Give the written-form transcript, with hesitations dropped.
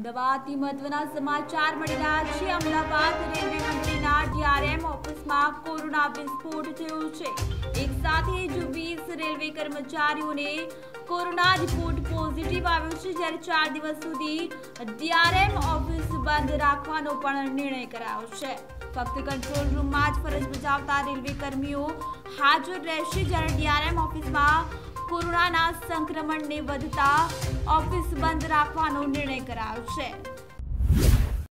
અમદાવાદથી મહત્વના સમાચાર મળી રહ્યા છે। અમદાવાદ રેલવે મંત્રીના ડીઆરએમ ઓફિસમાં કોરોના વિસ્ફોટ થયો છે। એક સાથે જ 20 રેલવે કર્મચારીઓને કોરોના રિપોર્ટ પોઝિટિવ આવ્યો છે, જ્યારે 4 દિવસ સુધી ડીઆરએમ ઓફિસ બંધ રાખવાનો પણ નિર્ણય કરાયો છે। ફક્ત કંટ્રોલ રૂમમાં જ ફરજ બજાવતા રેલવે કર્મીઓ હાજર રહેશે, જ્યારે ડીઆરએમ ઓફિસમાં કોરોનાના સંક્રમણને વધતા ઓફિસ બંધ રાખવાનો નિર્ણય કરાયો છે।